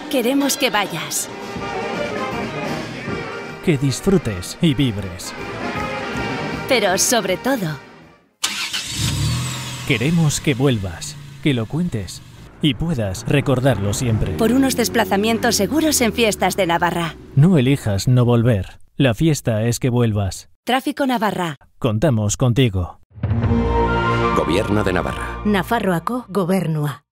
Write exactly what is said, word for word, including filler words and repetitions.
Queremos que vayas. Que disfrutes y vibres. Pero sobre todo, queremos que vuelvas, que lo cuentes y puedas recordarlo siempre. por unos desplazamientos seguros en Fiestas de Navarra. No elijas no volver. La fiesta es que vuelvas. Tráfico Navarra. Contamos contigo. Gobierno de Navarra. Nafarroako Gobernua.